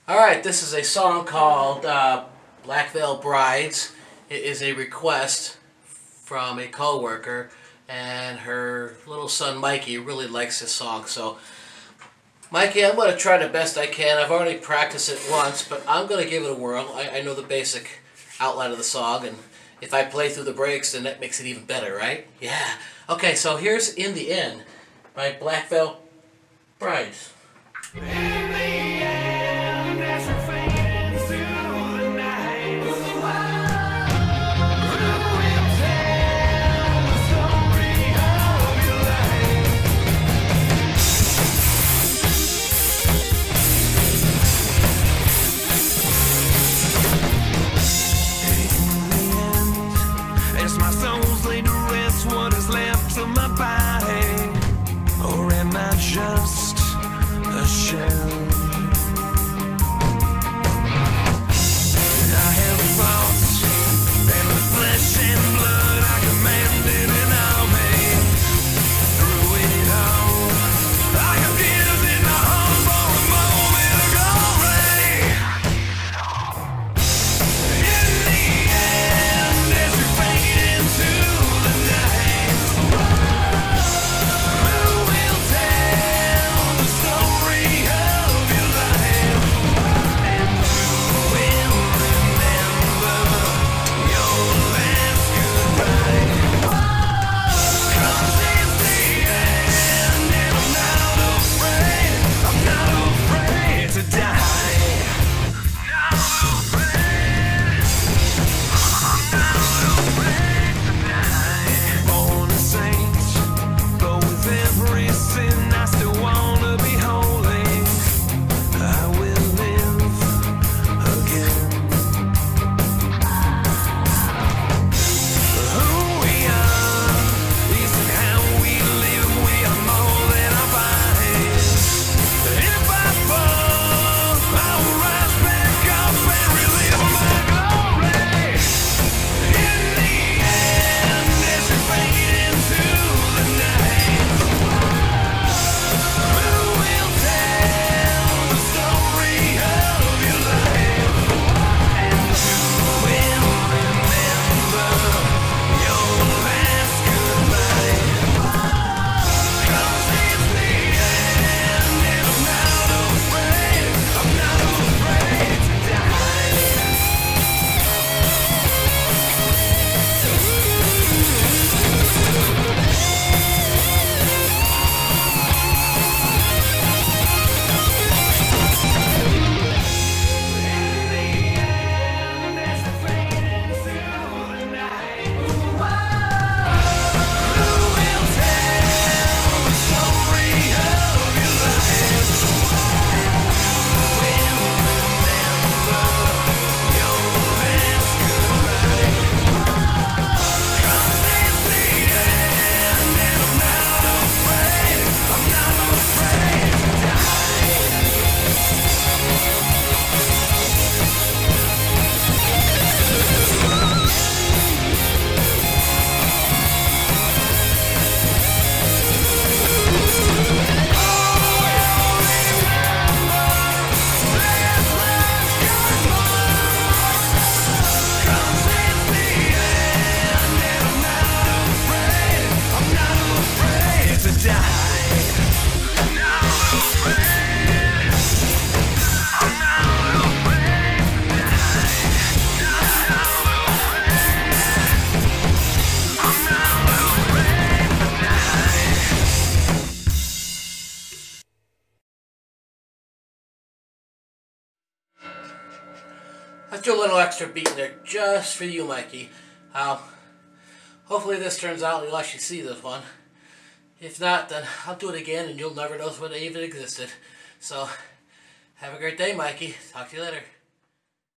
Alright, this is a song called Black Veil Brides. It is a request from a co-worker, and her little son Mikey really likes this song. So, Mikey, I'm going to try the best I can. I've already practiced it once, but I'm going to give it a whirl. I know the basic outline of the song, and if I play through the breaks, then that makes it even better, right? Yeah. Okay, so here's In the End by Black Veil Brides. In the end, as we're fading into the night, who will tell the story of your life? In the end, as my soul's laid to rest, what is left of my body? Or am I just a shell? I have thoughts and the flesh and blood I commanded in army. Through it all, I have given my heart for a moment of glory. In the end, as we fade into the night, who will tell the story of your life? And who will remember your last goodbye? 'Cause it's the end, and I'm not afraid to die. Not afraid to die. Born a saint, but with every sin I still wanna be holy. I will live again. Who we are isn't how we live. We are more than our bodies. If I fall, I will rise back up and relive my glory. In the end, as we fade into the night, who will tell the story of your life? And who will remember your last goodbye? 'Cause it's the end, and I'm not afraid to die. In the end, as we fade into the night, who will tell the story of your life? Will remember your last goodbye? 'Cause it's the end, and I'm not afraid to die. I threw a little extra beat in there just for you, Mikey. Hopefully this turns out and you'll actually see this one. If not, then I'll do it again and you'll never know what it even existed. So, have a great day, Mikey. Talk to you later.